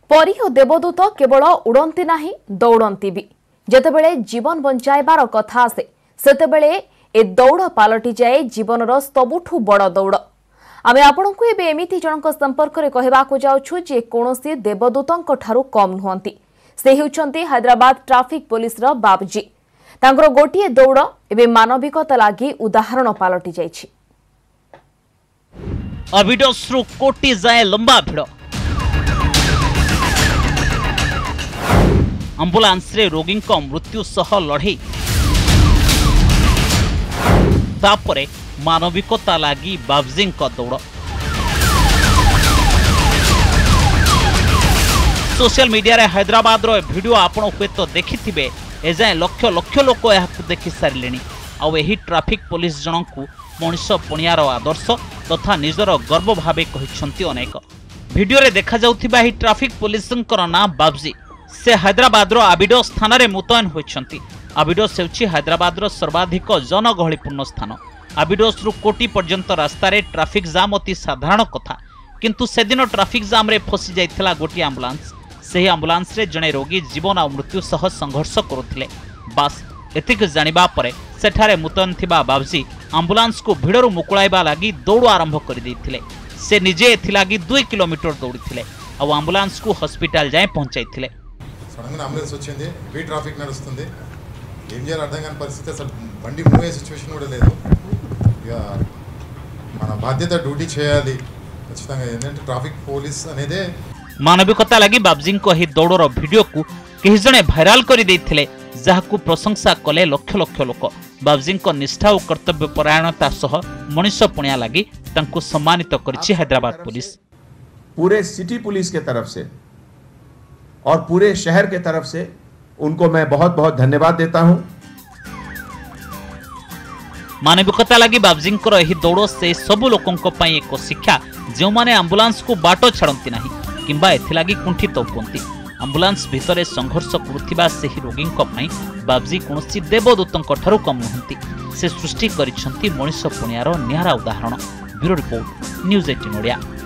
परी और देवदूत केवल उड़ती नहीं दौड़ती भी जेतेबेले जीवन बंचाइबार कथा आसे सेतेबेले ए दौड़ पालटि जाए जीवनर सबुठु बड़ दौड़। आमे आपणको एबे एमिति जनक संपर्क रे कहबाकू जाउछु जे कोनोसी देवदूतंक ठारू कम नुहंती। से हेउछंती हैदराबाद ट्रैफिक पुलिस रो बाबूजी। तांकर गोटिए दौड़ एबे मानविकता लागि उदाहरण पालटि जाइछि। अविडोस्रु कोटी जाए लंबा भिड़ आंबुलांस रे रोगी मृत्यु सह लड़े तापरे मानविकता लागी बाबजी दौड़। सोशल मीडिया रे हैदराबाद रो वीडियो आपण हुए तो देखिथिबे एजाए लक्ष लक्ष लोक यहाकु देखि सारिलेनी। आउ एही ट्रैफिक पुलिस जनकु मनुष्य पुणियार आदर्श तथा निजर गर्व भावे कहिसंती अनेक। वीडियो रे देखा जाउथिबा एही ट्रैफिक पुलिसंकर नाम बाबजी। से हैदराबाद रो आबिडोस थाना रे मुतयन होइछंती। आबिडोस हेउछि हैदराबाद रो सर्वाधिक जनगहलीपूर्ण स्थान। आबिडोस रु कोटी पर्यंत रास्ता रे ट्रैफिक जाम अति साधारण कथा, किंतु सेदिन ट्रैफिक जाम रे फसी जाइथिला गोटी एम्बुलेंस। सेही एम्बुलेंस रे जणे रोगी जीवन आ मृत्यु सह संघर्ष करुथिले। बास एतिक जानिबा परे सेठारे मुतयन थिबा बाबजी एम्बुलेंस को भिड़रू मुकुळाइबा लागि दौड़ आरंभ कर दैथिले। से निजे एथिलागी 2 किलोमीटर दौड़िथिले आ एम्बुलेंस को हॉस्पिटल जाय पहुंचाइथिले। సడన్గా అంబులెన్స్ వచ్చింది, హెవీ ట్రాఫిక్ నడుస్తుంది, ఏం చేయాలో అర్థం కాని పరిస్థితి, అసలు బండి మూవ్ అయ్యే సిచ్యువేషన్ కూడా లేదు. ఇక మన బాధ్యత డ్యూటీ చేయాలి ఖచ్చితంగా, ఏంటంటే ట్రాఫిక్ పోలీస్ అనేదే मानविकता लगी बाबजी को ही दौड़र वीडियो को कई जने भाइराल कर देथिले, जहाकु प्रशंसा कले लक्ष लक्ष लोक। बाबजी को निष्ठा और कर्तव्य परायणता सह मनुष्य पुण्या लगी तांको सम्मानित करछि हैदराबाद पुलिस। पूरे सिटी पुलिस के तरफ से और पूरे शहर के तरफ से उनको मैं बहुत बहुत धन्यवाद देता हूं। मानविकता लगी बाबजी दौड़ से सबु लोकों एक शिक्षा, जो माने एम्बुलेंस को बाट छाड़ती नहीं किंबा एथिलागी कुंठित हुअंती। एम्बुलेंस भितर संघर्ष करुथिबा सेही रोगींक पई बाबजी कोनोसी देवदूतंक ठारू कम नहंती। से सृष्टि करिसंती मनुष्य पुण्यार निहारा उदाहरण। Bureau report, news 18 Odia.